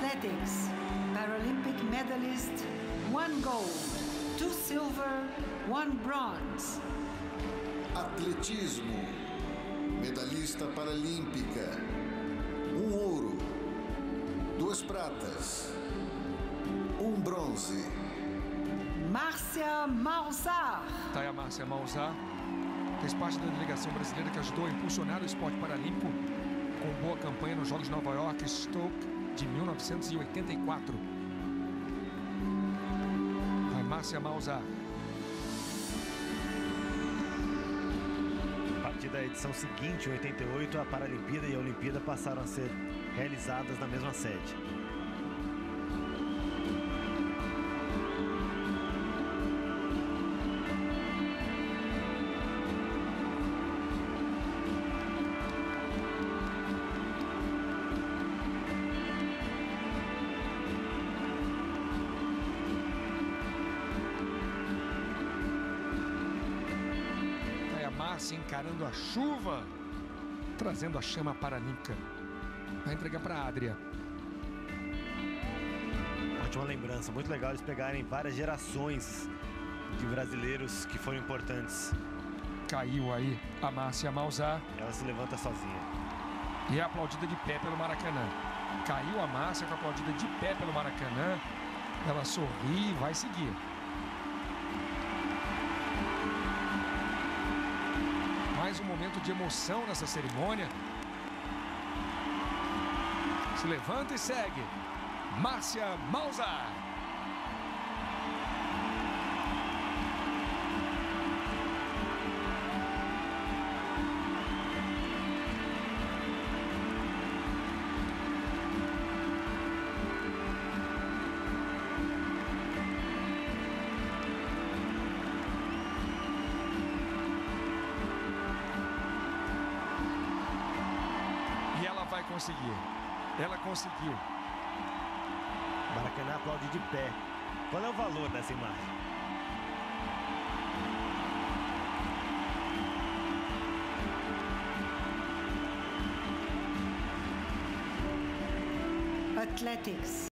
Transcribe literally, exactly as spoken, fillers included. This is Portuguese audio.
Athletics, Paralympic medalist, one gold, two silver, one bronze. Atletismo, medalhista paralímpica, um ouro, duas pratas, um bronze. Márcia Mauzar. Tá aí a Márcia Mauzar, fez parte da delegação brasileira que ajudou a impulsionar o esporte paralímpico com boa campanha nos Jogos de Nova York, Stoke, de mil novecentos e oitenta e quatro. Vai Márcia Mauzar. A partir da edição seguinte, em oitenta e oito, a Paralimpíada e a Olimpíada passaram a ser realizadas na mesma sede. Márcia encarando a chuva, trazendo a chama paralímpica. Vai entregar para a Adria. Ótima lembrança, muito legal eles pegarem várias gerações de brasileiros que foram importantes. Caiu aí a Márcia Mauzar. Ela se levanta sozinha. E é aplaudida de pé pelo Maracanã. Caiu a Márcia, foi aplaudida de pé pelo Maracanã. Ela sorri e vai seguir. Mais um momento de emoção nessa cerimônia. Se levanta e segue. Márcia Mauzar. Vai conseguir. Ela conseguiu. Maracanã aplaude de pé. Qual é o valor dessa imagem? Athletics.